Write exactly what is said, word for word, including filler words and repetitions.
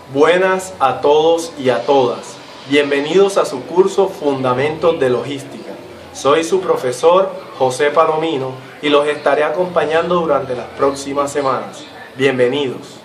Buenas a todos y a todas. Bienvenidos a su curso Fundamentos de Logística. Soy su profesor José Palomino y los estaré acompañando durante las próximas semanas. Bienvenidos.